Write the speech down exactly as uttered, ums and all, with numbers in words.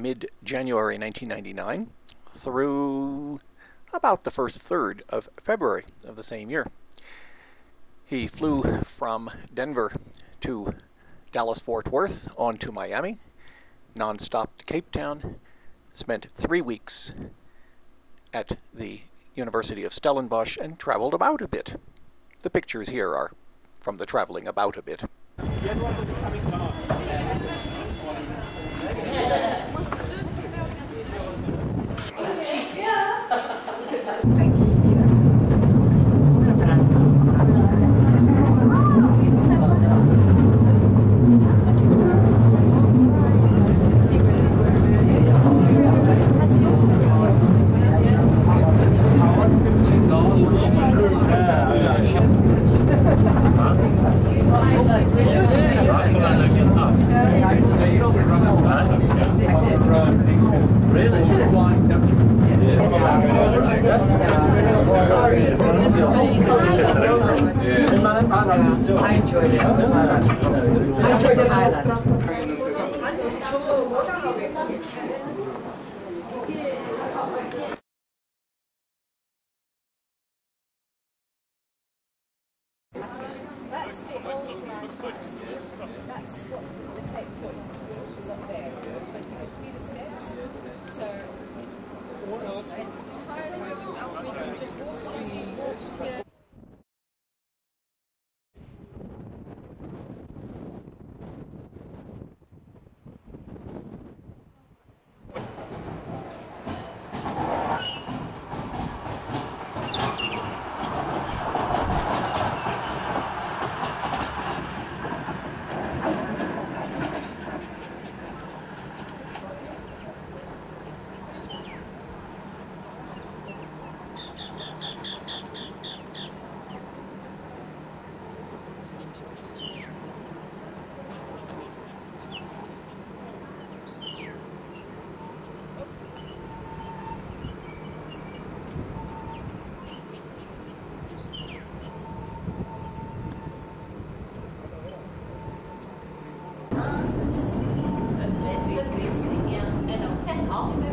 mid-January nineteen ninety-nine through about the first third of February of the same year. He flew from Denver to Dallas-Fort Worth on to Miami, non-stop to Cape Town, spent three weeks at the University of Stellenbosch, and traveled about a bit. The pictures here are from the traveling about a bit. I enjoyed it. I enjoyed Thailand. That's the old lighthouse. That's what the Cape Point is up there. But you can see the steps. So we spent entirely, we can just walk on these walks here. En dan vet af.